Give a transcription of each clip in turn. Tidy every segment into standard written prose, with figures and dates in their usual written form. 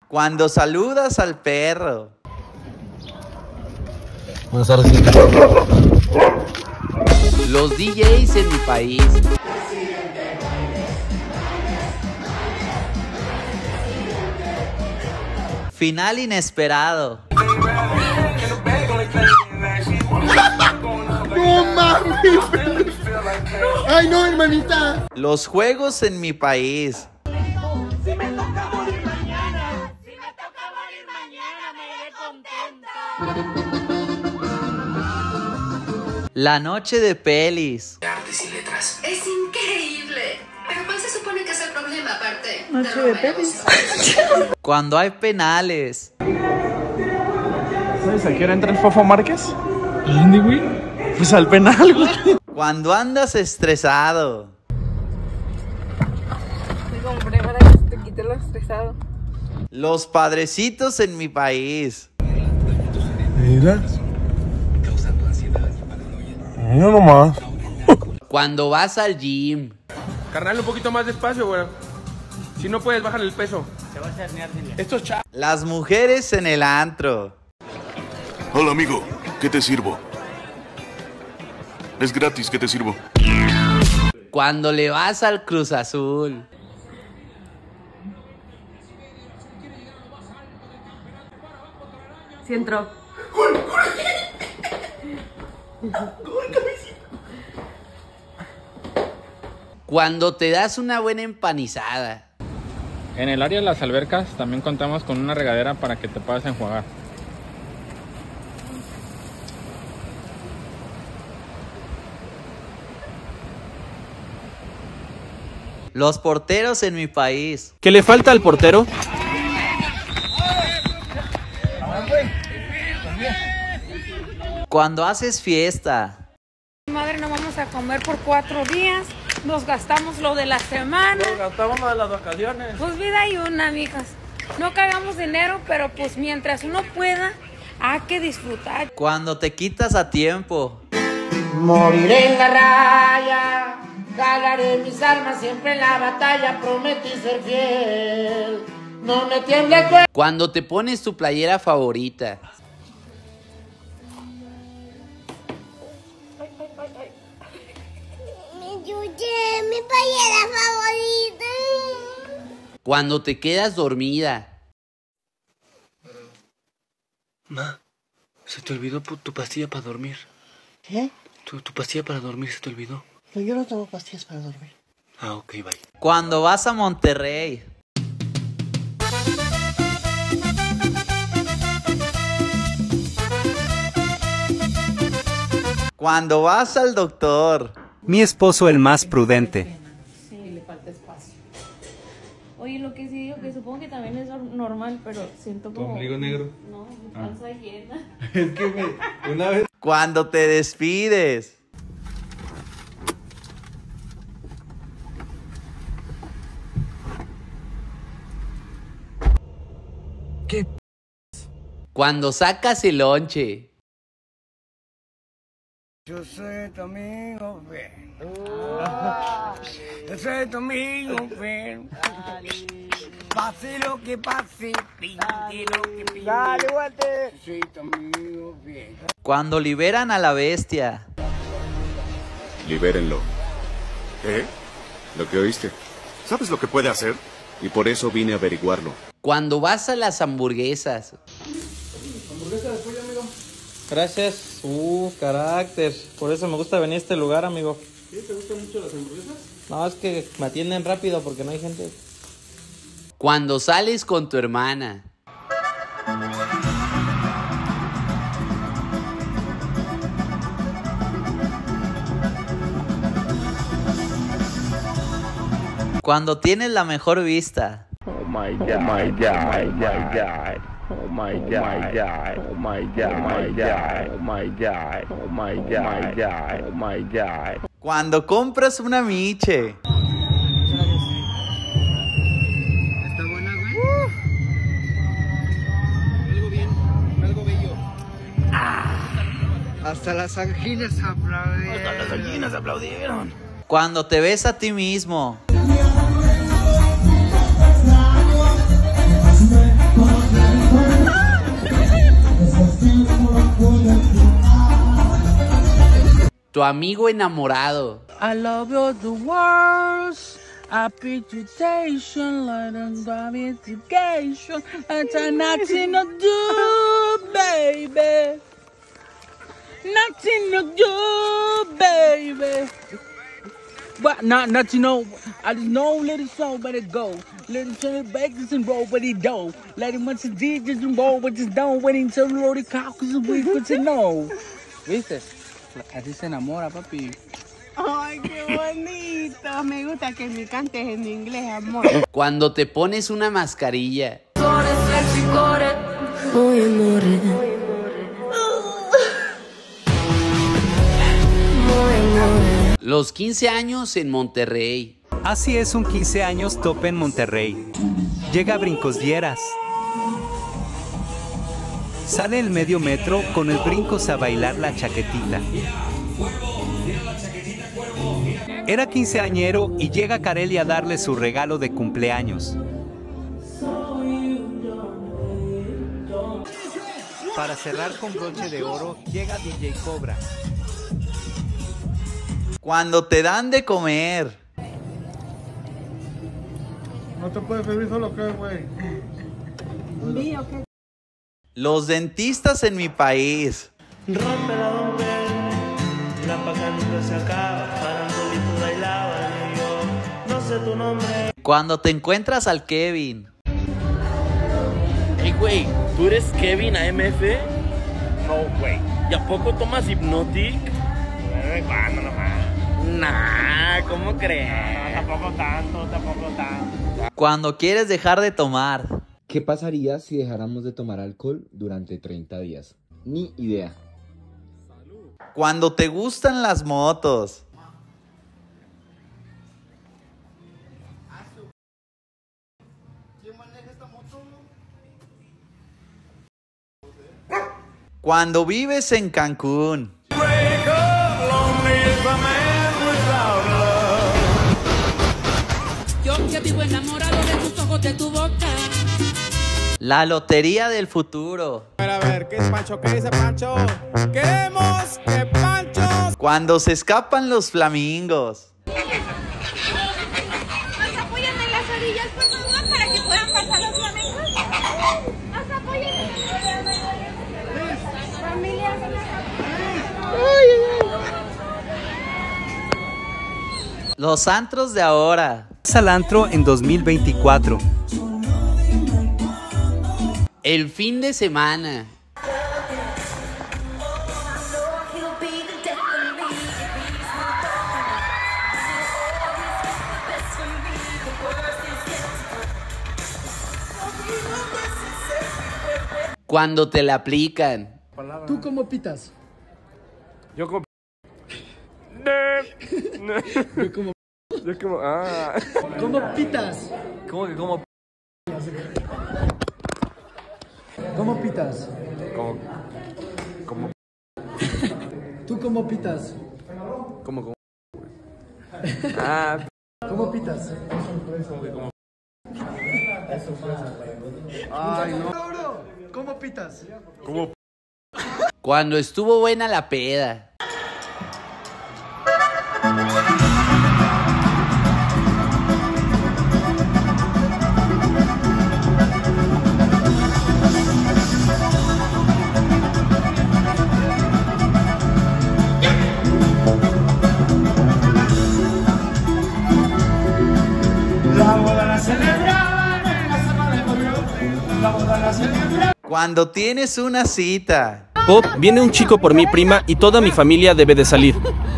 Cuando saludas al perro. Buenas tardes. Los DJs en mi país. Final inesperado. ¡No mames! ¡Ay, no, hermanita! Los juegos en mi país. Si me toca morir mañana, me iré contenta. La noche de pelis. Artes y letras. Es increíble. Pero ¿cuál se supone que es el problema aparte? Noche de pelis. Cuando hay penales. ¿Sabes a qué hora entra el Fofo Márquez? ¿A dónde, güey? Pues al penal, güey. Cuando andas estresado. Me compré para que te quite lo estresado. Los padrecitos en mi país. Mira. Yo nomás. Cuando vas al gym. Carnal, un poquito más despacio, güey. Si no puedes, bájale el peso. Se va a herniar, Estos chavos. Las mujeres en el antro. Hola, amigo. ¿Qué te sirvo? Es gratis. ¿Qué te sirvo? Cuando le vas al Cruz Azul. Sí entró. Cuando te das una buena empanizada. En el área de las albercas también contamos con una regadera para que te puedas enjuagar. Los porteros en mi país. ¿Qué le falta al portero? Cuando haces fiesta. Madre, no vamos a comer por 4 días. Nos gastamos lo de la semana. Nos gastamos lo de las vacaciones. Pues vida hay una, mijas. No cagamos dinero, pero pues mientras uno pueda, hay que disfrutar. Cuando te quitas a tiempo. Moriré en la raya, cagaré mis armas siempre en la batalla, prometí ser fiel, no me tiemble el cuerpo. Cuando te pones tu playera favorita. Mi playera favorita. Cuando te quedas dormida. Ma, se te olvidó tu pastilla para dormir. ¿Qué? Tu pastilla para dormir se te olvidó. No, yo no tengo pastillas para dormir. Ah, ok, bye. Cuando vas a Monterrey. Cuando vas al doctor. Mi esposo el más prudente. Sí, le falta espacio. Oye, lo que sí digo, que supongo que también es normal, pero siento como... ¿Tu ombligo negro? No, mi panza llena. Es que una vez... Cuando te despides. ¿Qué? Cuando sacas el lonche. Yo soy tu amigo, ven. Yo soy tu amigo, ven. Pase lo que pase, pinte lo que pinte. Dale, Walter. Yo soy tu amigo, ven. Cuando liberan a la bestia. Libérenlo. ¿Qué? Lo que oíste. ¿Sabes lo que puede hacer? Y por eso vine a averiguarlo. Cuando vas a las hamburguesas. Hamburguesa de pollo, amigo. Gracias. Carácter. Por eso me gusta venir a este lugar, amigo. ¿Sí? ¿Te gustan mucho las hamburguesas? No, es que me atienden rápido porque no hay gente. Cuando sales con tu hermana. Cuando tienes la mejor vista. Oh my God, oh my God, oh my God. Oh my God, oh my God, oh my God, oh my God, oh my God, oh my God. Cuando compras una miche. ¿Está buena, güey? Algo bien, algo bello. Hasta las anginas aplaudieron. Hasta las gallinas aplaudieron. Cuando te ves a ti mismo. Tu amigo enamorado. I love you the worst. I reputation, like a investigation. It's nothing to do, baby. Nothing to do, baby. What? Not you know. I just know, let it slow, let it go. Let it turn it back, just and roll with it dough. Let it once it did, just and roll with this dough. Waiting till the Lord caucus and we put it no. ¿Viste? Así se enamora, papi. Ay, qué bonito. Me gusta que me cantes en inglés, amor. Cuando te pones una mascarilla. Los 15 años en Monterrey. Así es un 15 años tope en Monterrey. Llega a Brincos Dieras. Sale el medio metro con el brincos a bailar la chaquetita. Era quinceañero y llega Carelli a darle su regalo de cumpleaños. Para cerrar con broche de oro, llega DJ Cobra. Cuando te dan de comer. No te puedes servir solo que, güey. Los dentistas en mi país. Rómpela, don Pedro, la paca nunca se acaba, farandulito bailaban y yo no sé tu nombre. Cuando te encuentras al Kevin. Hey, güey, ¿tú eres Kevin AMF? No, güey. ¿Y a poco tomas Hypnotic? ¿Cuándo nomás? Nah, ¿cómo crees? No, tampoco tanto. Cuando quieres dejar de tomar. ¿Qué pasaría si dejáramos de tomar alcohol durante 30 días? Ni idea. Cuando te gustan las motos. Cuando vives en Cancún. Yo que vivo enamorado de tus ojos, de tu boca. La lotería del futuro. A ver, ¿qué es Pancho? ¿Qué dice Pancho? ¡Queremos que Pancho! Cuando se escapan los flamingos. Nos apoyan en las orillas, por favor, para que puedan pasar los flamencos. Nos apoyan. Familia. Los antros de ahora. Al antro en 2024. El fin de semana. Cuando te la aplican. ¿Tú cómo pitas? Yo como... Yo como... Ah. ¿Cómo pitas? ¿Cómo que cómo? ¿Cómo pitas? ¿Cómo? ¿Tú cómo pitas? ¿Cómo? Ah. ¿Cómo pitas? ¿Cómo? Ay, no. ¿Cómo pitas? ¿Cómo? Cuando estuvo buena la peda. Cuando tienes una cita. Bob, viene un chico por mi prima y toda mi familia debe de salir.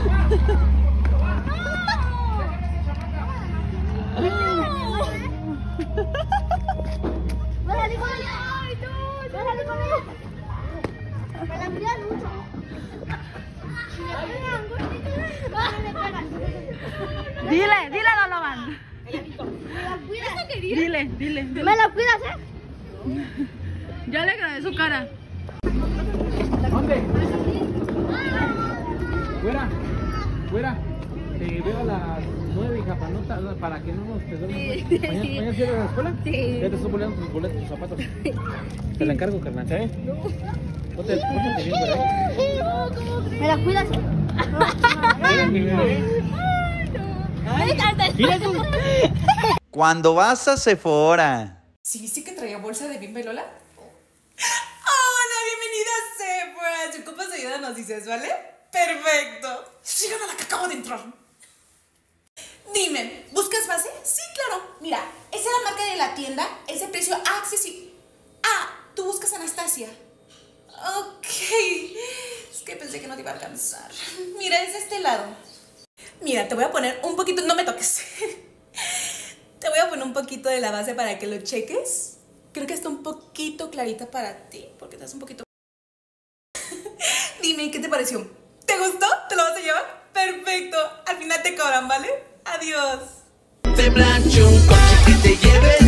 Dile, Donovan. Dile. ¿Me la cuidas, Ya le grabé su cara. ¿Dónde? Fuera. Te veo a las 9, hija, para que no nos te duermas. ¿Mañana cierras la escuela? Sí. Ya te estoy poniendo tus boletos, tus zapatos. Te la encargo, carnal, ¿eh? Ponte bien, por ahí. ¿Me la cuidas, Cuando vas a Sephora. ¿Sí viste que traía bolsa de Bimba y Lola? Hola, bienvenida a Sephora. Si ocupas ayuda nos dices, ¿vale? Perfecto. Sigan a la que acabo de entrar. Dime, ¿buscas base? Sí, claro. Mira, esa es la marca de la tienda, ese precio accesible. Ah, tú buscas Anastasia. Ok. Es que pensé que no te iba a alcanzar. Mira, es de este lado. Mira, te voy a poner un poquito... No me toques. Te voy a poner un poquito de la base para que lo cheques. Creo que está un poquito clarita para ti, porque estás un poquito... Dime, ¿qué te pareció? ¿Te gustó? ¿Te lo vas a llevar? Perfecto. Al final te cobran, ¿vale? Adiós. Te plancho un coche que te lleve